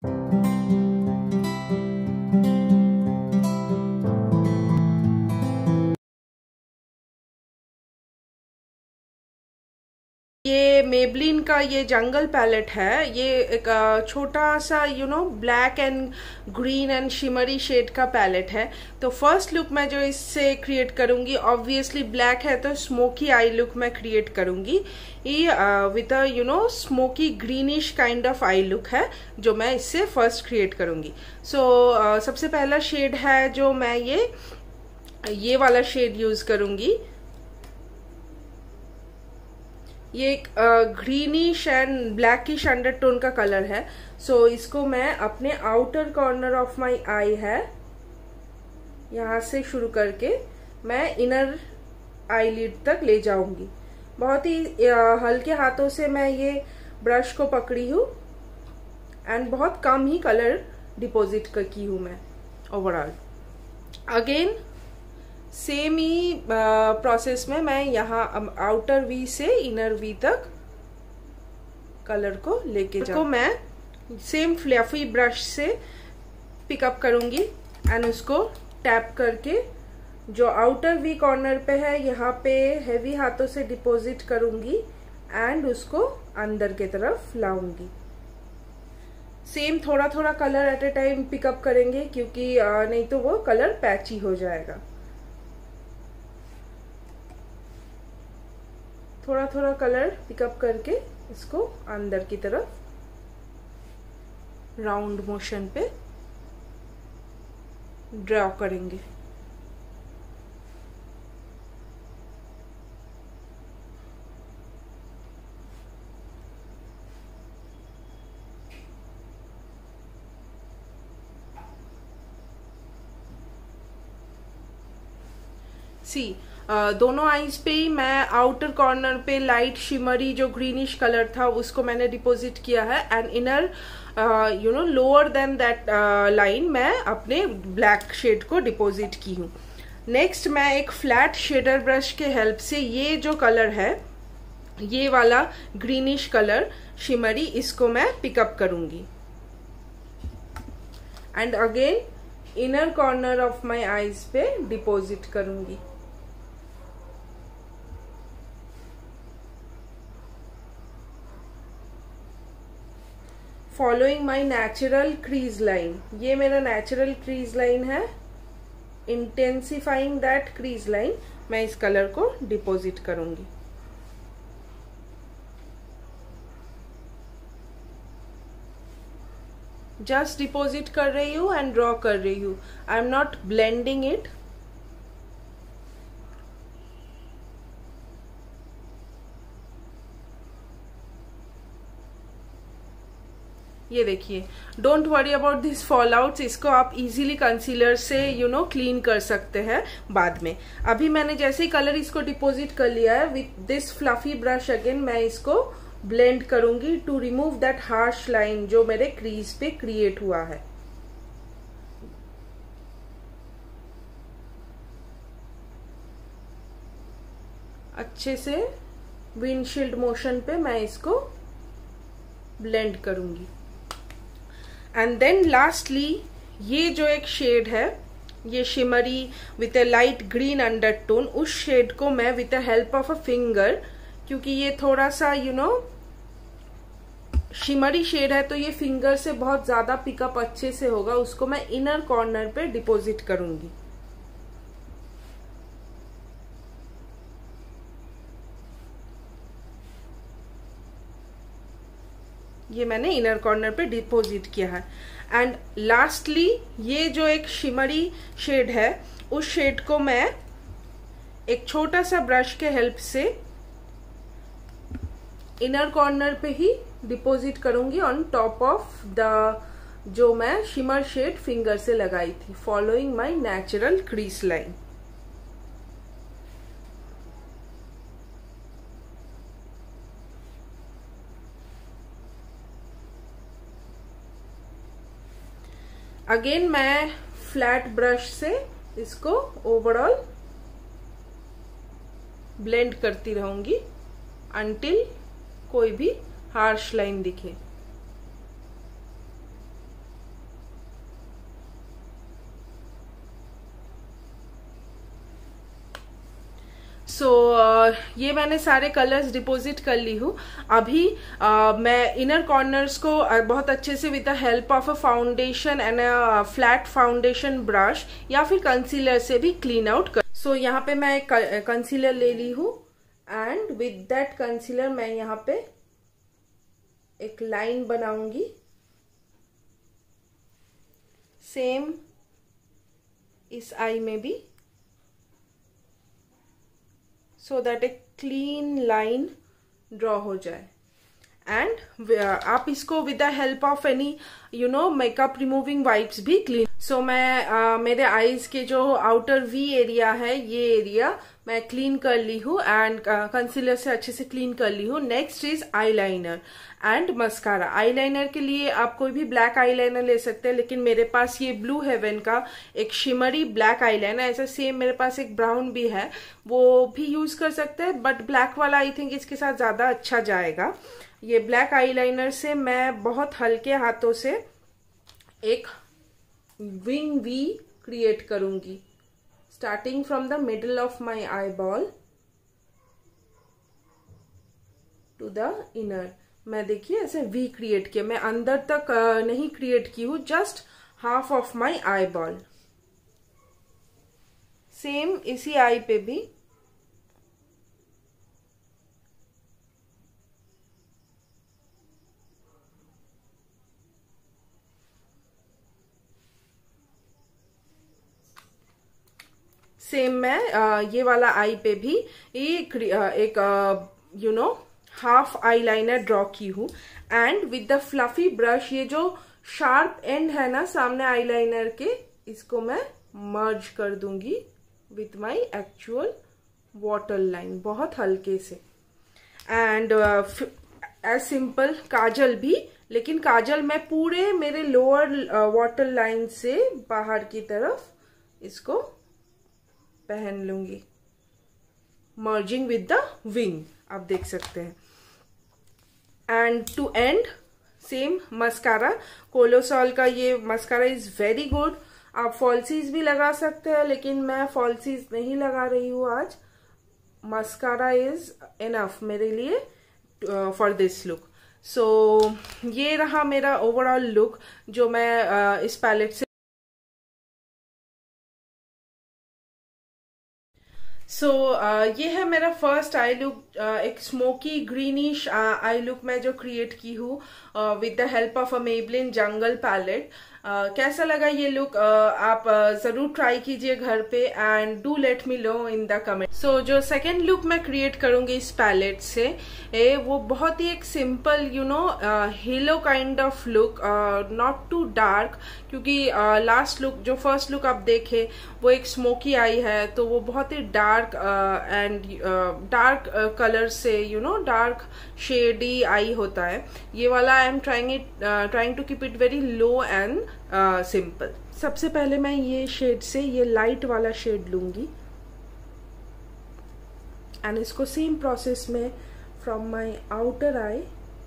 ये मेबलिन का ये जंगल पैलेट है। ये एक छोटा सा black and green and shimmery shade का पैलेट है। तो फर्स्ट लुक मैं जो इससे क्रिएट करूंगी, ऑब्वियसली ब्लैक है तो स्मोकी आई लुक मैं क्रिएट करूंगी। ये with smoky greenish kind of eye look है जो मैं इससे फर्स्ट क्रिएट करूंगी। सो सबसे पहला शेड है जो मैं ये वाला शेड यूज करूंगी। ये एक ग्रीनिश एंड ब्लैकिश अंडरटोन का कलर है। सो इसको मैं अपने outer corner of my eye है, यहाँ से शुरू करके मैं इनर आईलिड तक ले जाऊंगी। बहुत ही हल्के हाथों से मैं ये ब्रश को पकड़ी हूँ एंड बहुत कम ही कलर डिपॉजिट की हूँ मैं ओवरऑल। अगेन सेम ही प्रोसेस में मैं यहाँ आउटर वी से इनर वी तक कलर को लेके जाऊँ। मैं सेम फ्लफी ब्रश से पिकअप करूंगी एंड उसको टैप करके जो आउटर वी कॉर्नर पे है यहाँ पे हेवी हाथों से डिपॉजिट करूंगी एंड उसको अंदर के तरफ लाऊंगी। सेम थोड़ा थोड़ा colour at a time pickup करेंगे क्योंकि नहीं तो वो कलर पैची हो जाएगा। थोड़ा थोड़ा कलर पिकअप करके इसको अंदर की तरफ राउंड मोशन पे ड्रॉ करेंगे। दोनों आईज पे ही मैं आउटर कॉर्नर पे लाइट शिमरी जो ग्रीनिश कलर था उसको मैंने डिपॉजिट किया है and inner lower than that line मैं अपने ब्लैक शेड को डिपॉजिट की हूँ। नेक्स्ट मैं एक फ्लैट शेडर ब्रश के हेल्प से ये जो कलर है, ये वाला ग्रीनिश कलर शिमरी, इसको मैं पिकअप करूंगी and again inner corner of my eyes पे डिपॉजिट करूंगी। Following my natural crease line, ये मेरा नेचुरल क्रीज लाइन है। इंटेंसिफाइंग दैट क्रीज लाइन मैं इस कलर को डिपॉजिट करूंगी। जस्ट डिपॉजिट कर रही हूँ एंड ड्रॉ कर रही हूँ। I am not blending it. ये देखिए, don't worry about this fallouts. इसको आप इजीली कंसीलर से क्लीन कर सकते हैं बाद में। अभी मैंने जैसे ही कलर इसको डिपॉजिट कर लिया है, with this fluffy brush again मैं इसको ब्लेंड करूंगी to remove that harsh line जो मेरे क्रीज पे क्रिएट हुआ है। अच्छे से विंडशील्ड मोशन पे मैं इसको ब्लेंड करूंगी। एंड देन लास्टली ये जो एक शेड है, ये shimmery with a light green undertone, उस शेड को मैं with the help of a finger, क्योंकि ये थोड़ा सा शिमरी शेड है तो ये फिंगर से बहुत ज्यादा पिकअप अच्छे से होगा, उसको मैं इनर कॉर्नर पे डिपॉजिट करूंगी। ये मैंने इनर कॉर्नर पे डिपॉजिट किया है। एंड लास्टली ये जो एक शिमरी शेड है, उस शेड को मैं एक छोटा सा ब्रश के हेल्प से इनर कॉर्नर पे ही डिपॉजिट करूंगी ऑन टॉप ऑफ द जो मैं शिमर शेड फिंगर से लगाई थी, following my natural crease line. Again मैं फ्लैट ब्रश से इसको ओवरऑल ब्लेंड करती रहूंगी अंटिल कोई भी हार्श लाइन दिखे। सो ये मैंने सारे कलर्स डिपॉजिट कर ली हूँ। अभी मैं इनर कॉर्नर्स को बहुत अच्छे से with the help of a foundation and a flat foundation brush या फिर कंसीलर से भी क्लीन आउट कर। सो यहाँ पे मैं एक कंसीलर ले ली हूँ एंड विद दैट कंसीलर मैं यहाँ पे एक लाइन बनाऊंगी। सेम इस आई में भी, सो दैट एक क्लीन लाइन ड्रॉ हो जाए। एंड आप इसको with the help of any makeup removing wipes भी क्लीन। सो मैं मेरे आईज के जो आउटर वी एरिया है, ये एरिया मैं क्लीन कर ली हूँ एंड कंसीलर से अच्छे से क्लीन कर ली हूँ। Next is eyeliner and mascara. Eyeliner के लिए आप कोई भी ब्लैक आईलाइनर ले सकते हैं, लेकिन मेरे पास ये ब्लू हेवन का एक शिमरी ब्लैक आईलाइनर, ऐसा सेम मेरे पास एक ब्राउन भी है, वो भी यूज कर सकते हैं, बट ब्लैक वाला आई थिंक इसके साथ ज्यादा अच्छा जाएगा। ये ब्लैक आईलाइनर से मैं बहुत हल्के हाथों से एक विंग वी क्रिएट करूंगी, starting from the middle of my eye ball to the inner. मैं देखिए ऐसे वी क्रिएट किया, मैं अंदर तक नहीं क्रिएट की हूं, just half of my eye ball. Same इसी आई पे भी सेम मैं ये वाला आई पे भी एक हाफ आईलाइनर ड्रॉ की हूँ and with the fluffy brush ये जो शार्प एंड है ना सामने आईलाइनर के, इसको मैं मर्ज कर दूंगी with my actual waterline बहुत हल्के से। एंड एज सिंपल काजल भी, लेकिन काजल मैं पूरे मेरे लोअर वाटर लाइन से बाहर की तरफ इसको पहन लूंगी, मर्जिंग विद द विंग, आप देख सकते हैं। And to end same mascara, Colossal का ये मस्कारा इज वेरी गुड। आप फॉल्सीज भी लगा सकते हैं, लेकिन मैं फॉल्सीज नहीं लगा रही हूँ आज। मस्कारा इज इनफ मेरे लिए फॉर दिस लुक। सो ये रहा मेरा ओवरऑल लुक जो मैं इस पैलेट से। ये है मेरा फर्स्ट आई लुक, एक स्मोकी ग्रीनिश आई लुक मैं जो क्रिएट की हूँ with the help of a Maybelline jungle palette. कैसा लगा ये लुक आप जरूर ट्राई कीजिए घर पे and do let me know in the comment. So जो सेकेंड लुक मैं क्रिएट करूंगी इस पैलेट से वो बहुत ही एक simple halo kind of look, not too dark, क्योंकि लास्ट लुक जो फर्स्ट लुक आप देखे वो एक स्मोकी आई है, तो वो बहुत ही डार्क एंड डार्क कलर से डार्क शेडी आई होता है। ये वाला I am trying to keep it very low and simple. सबसे पहले मैं ये शेड से ये लाइट वाला शेड लूंगी एंड इसको सेम प्रोसेस में from my outer eye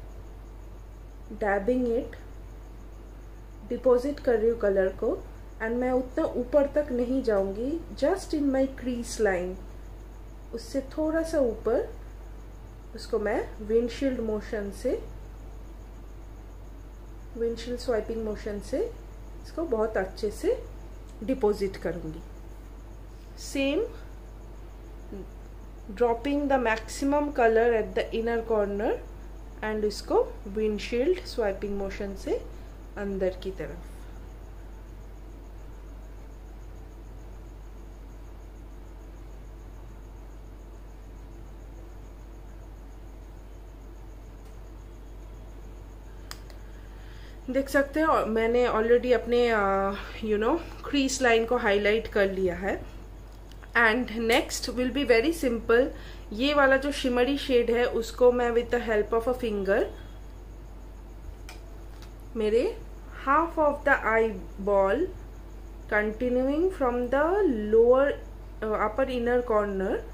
dabbing it, deposit कर रही हूँ कलर को एंड मैं उतना ऊपर तक नहीं जाऊंगी, just in my crease line, उससे थोड़ा सा ऊपर उसको मैं विंडशील्ड मोशन से, विंडशील्ड स्वाइपिंग मोशन से इसको बहुत अच्छे से डिपॉजिट करूंगी। Same dropping the maximum colour at the inner corner and इसको विंडशील्ड स्वाइपिंग मोशन से अंदर की तरफ। देख सकते हैं मैंने ऑलरेडी अपने क्रीज लाइन को हाईलाइट कर लिया है। And next will be very simple, ये वाला जो शिमरी शेड है उसको मैं with the help of a finger मेरे half of the eye ball continuing from the lower upper inner corner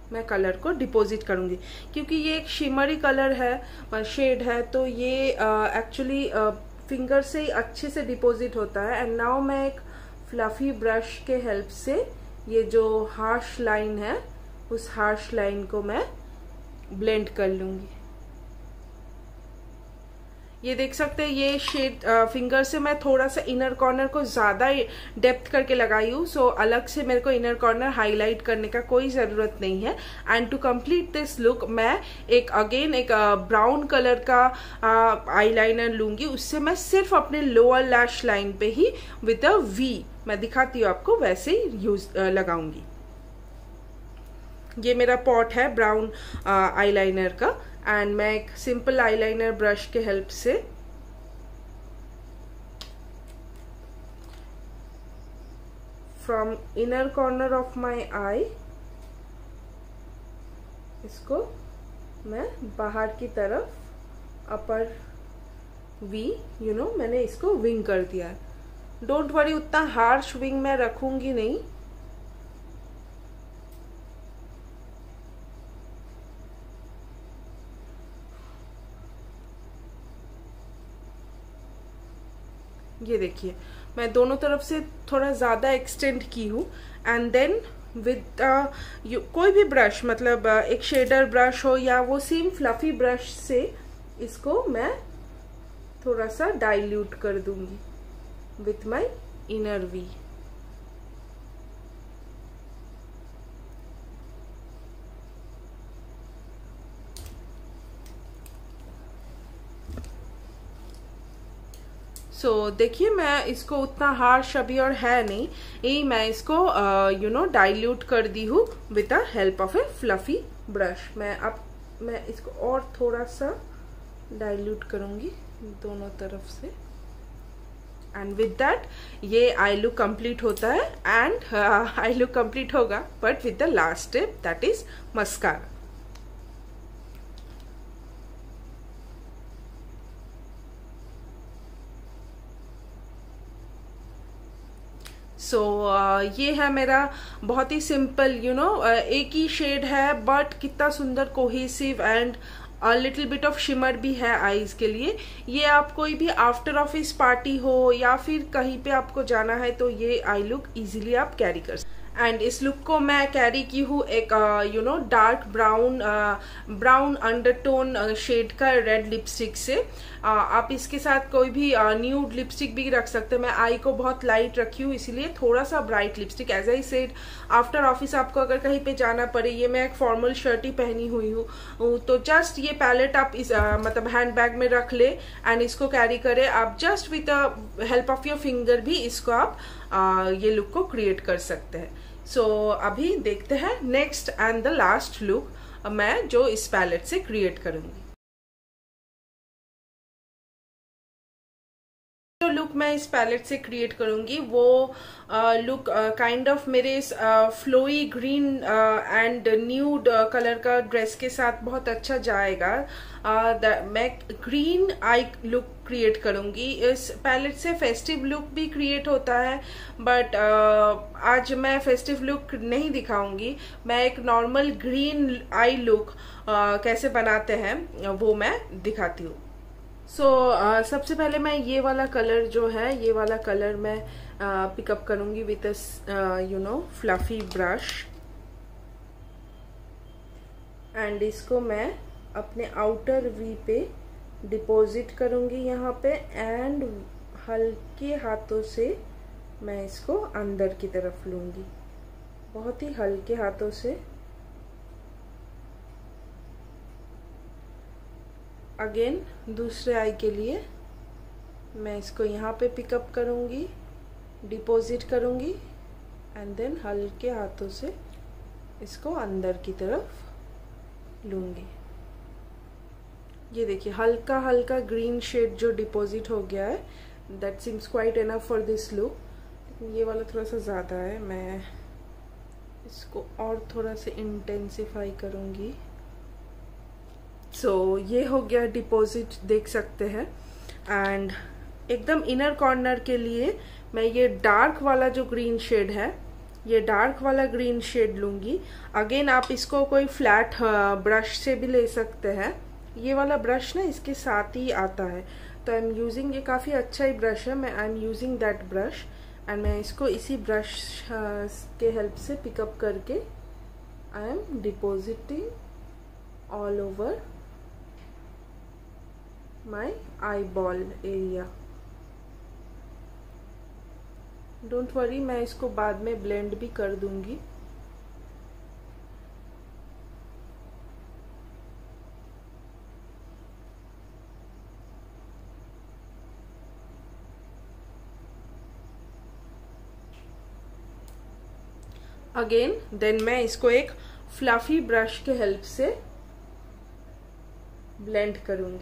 मैं कलर को डिपॉजिट करूंगी, क्योंकि ये एक शिमरी कलर है, शेड है, तो ये एक्चुअली फिंगर से ही अच्छे से डिपॉजिट होता है। एंड नाउ मैं एक फ्लफी ब्रश के हेल्प से ये जो हार्श लाइन है उस हार्श लाइन को मैं ब्लेंड कर लूंगी। ये देख सकते हैं ये शेड फिंगर से मैं थोड़ा सा इनर कॉर्नर को ज्यादा डेप्थ करके लगाई हूँ, सो अलग से मेरे को इनर कॉर्नर हाईलाइट करने का कोई जरूरत नहीं है। And to complete this look मैं एक ब्राउन कलर का आईलाइनर लूंगी, उससे मैं सिर्फ अपने लोअर लैश लाइन पे ही विद अ वी, मैं दिखाती हूँ आपको, वैसे ही यूज लगाऊंगी। ये मेरा पॉट है ब्राउन आईलाइनर का, एंड मैं एक सिंपल आईलाइनर ब्रश के हेल्प से from inner corner of my eye इसको मैं बाहर की तरफ अपर वी, मैंने इसको विंग कर दिया है। डोंट वरी, उतना हार्श विंग मैं रखूंगी नहीं। ये देखिए मैं दोनों तरफ से थोड़ा ज्यादा एक्सटेंड की हूँ। एंड देन विद कोई भी ब्रश, मतलब एक शेडर ब्रश हो या वो सेम फ्लफी ब्रश से इसको मैं थोड़ा सा डाइल्यूट कर दूंगी with my inner V. So देखिए मैं इसको उतना हार्श अभी और है नहीं, यही मैं इसको डाइल्यूट कर दी हूँ with the help of a fluffy brush. मैं इसको और थोड़ा सा डाइल्यूट करूंगी दोनों तरफ से। एंड विद दैट ये आई लुक कंप्लीट होता है। एंड आई लुक कंप्लीट होगा but with the last step, that is mascara. ये है मेरा बहुत ही सिंपल एक ही शेड है बट कितना सुंदर cohesive and little bit of shimmer भी है आईज के लिए। ये आप कोई भी आफ्टर ऑफिस पार्टी हो या फिर कहीं पे आपको जाना है तो ये आई लुक इजीली आप कैरी कर सकते। एंड इस लुक को मैं कैरी की हूँ एक डार्क ब्राउन अंडरटोन शेड का रेड लिपस्टिक से। आप इसके साथ कोई भी न्यूड लिपस्टिक भी रख सकते हैं। मैं आई को बहुत लाइट रखी हूँ इसीलिए थोड़ा सा bright lipstick. As I said, after office आपको अगर कहीं पे जाना पड़े, ये मैं एक फॉर्मल शर्ट ही पहनी हुई हूँ तो जस्ट ये पैलेट आप इस मतलब हैंड बैग में रख ले एंड इसको कैरी करे। आप just with the help of your finger भी इसको आप ये लुक को क्रिएट कर सकते हैं। सो अभी देखते हैं next and the last look मैं जो इस पैलेट से क्रिएट करूंगी। जो लुक मैं इस पैलेट से क्रिएट करूंगी वो लुक काइंड ऑफ मेरे flowy green and nude colour का ड्रेस के साथ बहुत अच्छा जाएगा। मैं ग्रीन आई लुक क्रिएट करूंगी। इस पैलेट से फेस्टिव लुक भी क्रिएट होता है बट आज मैं फेस्टिव लुक नहीं दिखाऊंगी। मैं एक नॉर्मल ग्रीन आई लुक कैसे बनाते हैं वो मैं दिखाती हूँ। सबसे पहले मैं ये वाला कलर जो है, ये वाला कलर मैं पिकअप करूंगी विथ फ्लफी ब्रश एंड इसको मैं अपने आउटर वी पे डिपॉजिट करूंगी यहाँ पे। एंड हल्के हाथों से मैं इसको अंदर की तरफ लूंगी, बहुत ही हल्के हाथों से। अगेन दूसरे आई के लिए मैं इसको यहाँ पे पिकअप करूंगी, डिपॉजिट करूंगी एंड देन हल्के हाथों से इसको अंदर की तरफ लूंगी। ये देखिए हल्का हल्का ग्रीन शेड जो डिपॉजिट हो गया है, that seems quite enough for this look. ये वाला थोड़ा सा ज़्यादा है, मैं इसको और थोड़ा सा इंटेंसिफाई करूंगी। ये हो गया डिपॉजिट, देख सकते हैं। एंड एकदम इनर कॉर्नर के लिए मैं ये डार्क वाला जो ग्रीन शेड है ये डार्क वाला ग्रीन शेड लूंगी। अगेन आप इसको कोई फ्लैट ब्रश से भी ले सकते हैं। ये वाला ब्रश ना इसके साथ ही आता है, तो आई एम यूजिंग, ये काफ़ी अच्छा ही ब्रश है, मैं I am using that brush and मैं इसको इसी ब्रश के हेल्प से पिकअप करके I am depositing all over my I ball area. Don't worry, मैं इसको बाद में ब्लेंड भी कर दूंगी। अगेन देन मैं इसको एक फ्लफी ब्रश के हेल्प से ब्लेंड करूंगी।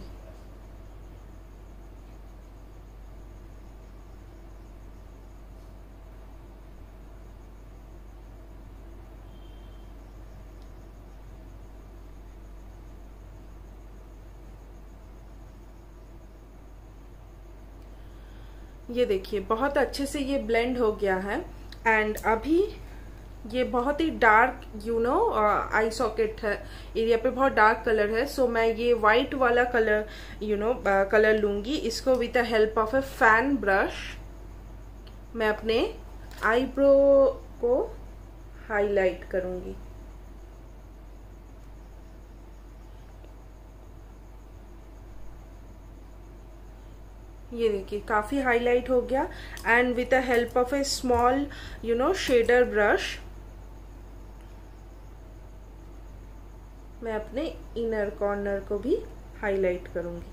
ये देखिए बहुत अच्छे से ये ब्लेंड हो गया है। एंड अभी ये बहुत ही डार्क आई सॉकेट है एरिया पे, बहुत डार्क कलर है, सो मैं ये वाइट वाला कलर कलर लूंगी। इसको with the help of a fan brush मैं अपने आईब्रो को हाईलाइट करूंगी। ये देखिए काफी हाईलाइट हो गया। And with the help of a small shader brush मैं अपने इनर कॉर्नर को भी हाईलाइट करूंगी।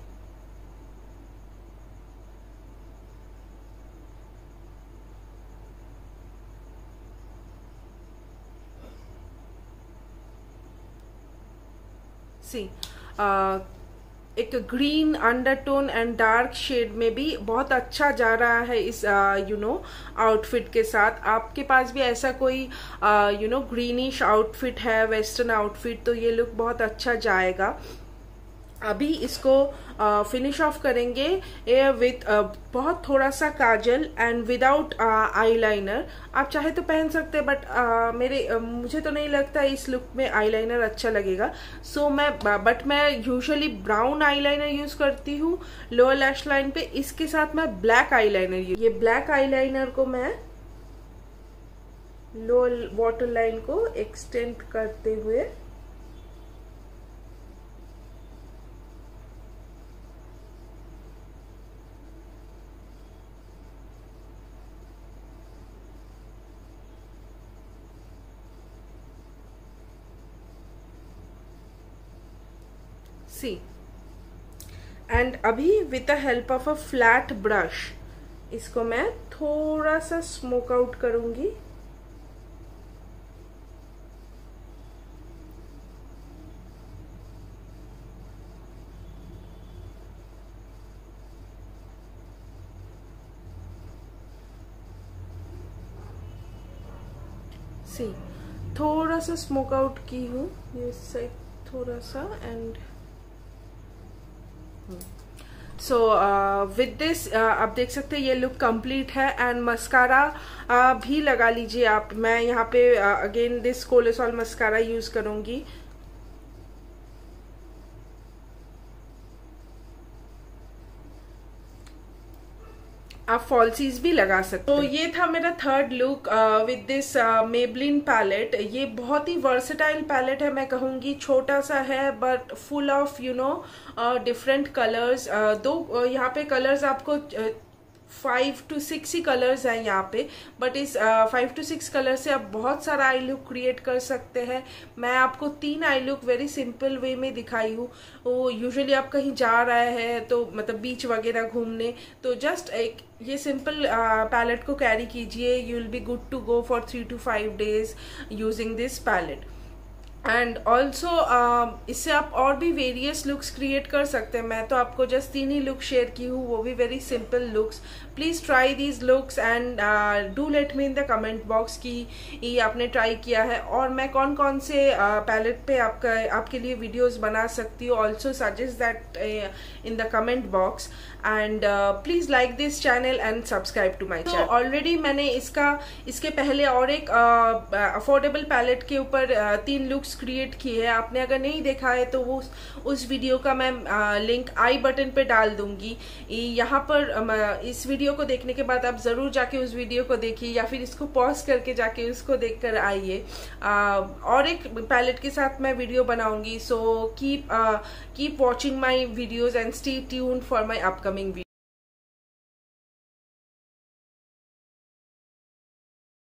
सी एक green undertone and dark shade में भी बहुत अच्छा जा रहा है इस आउटफिट के साथ। आपके पास भी ऐसा कोई ग्रीनिश आउटफिट है, वेस्टर्न आउटफिट, तो ये लुक बहुत अच्छा जाएगा। अभी इसको फिनिश ऑफ करेंगे विथ बहुत थोड़ा सा काजल एंड विदाउट आईलाइनर। आप चाहे तो पहन सकते हैं, बट मुझे तो नहीं लगता इस लुक में आईलाइनर अच्छा लगेगा। सो मैं यूजुअली ब्राउन आईलाइनर यूज करती हूँ लोअर लैश लाइन पे। इसके साथ मैं ब्लैक आईलाइनर, ये ब्लैक आईलाइनर को मैं लोअर वाटर लाइन को एक्सटेंड करते हुए सी एंड अभी with the help of a flat brush इसको मैं थोड़ा सा स्मोक आउट करूंगी। सी थोड़ा सा स्मोक आउट की हूँ ये साइड थोड़ा सा एंड सो विद दिस आप देख सकते हैं ये लुक कंप्लीट है। एंड मस्कारा भी लगा लीजिए आप। मैं यहाँ पे again this colossal mascara use करूंगी। आप फॉल्सीज भी लगा सकते हैं। तो ये था मेरा third look with this Maybelline palette. ये बहुत ही वर्सेटाइल पैलेट है, मैं कहूँगी छोटा सा है but full of different colours. दो यहाँ पे कलर्स आपको 5 to 6 ही कलर्स हैं यहाँ पे, बट इस 5 to 6 कलर से आप बहुत सारा आई लुक क्रिएट कर सकते हैं। मैं आपको 3 eye look very simple way में दिखाई हूँ। वो यूजुअली आप कहीं जा रहे हैं तो मतलब बीच वगैरह घूमने, तो जस्ट एक ये सिंपल पैलेट को कैरी कीजिए, you will be good to go for 3 to 5 days using this palette. And also इससे आप और भी वेरियस लुक्स क्रिएट कर सकते हैं। मैं तो आपको जस्ट 3 ही लुक शेयर की हूँ, वो भी very simple looks. Please try these looks and do let me in the comment box कि ये आपने ट्राई किया है और मैं कौन कौन से पैलेट पे आपके लिए वीडियोस बना सकती हूँ। Also suggest that in the comment box and please like this channel and subscribe to my channel. Already मैंने इसके पहले और एक अफोर्डेबल पैलेट के ऊपर 3 लुक्स क्रिएट किए हैं। आपने अगर नहीं देखा है तो वो उस वीडियो का मैं लिंक आई बटन पे डाल दूंगी। यहाँ पर इस वीडियो को देखने के बाद आप जरूर जाके उस वीडियो को देखिए या फिर इसको पॉज करके जाके उसको देखकर आइए। और एक पैलेट के साथ मैं वीडियो बनाऊंगी। So keep watching my videos and stay tuned for my upcoming video.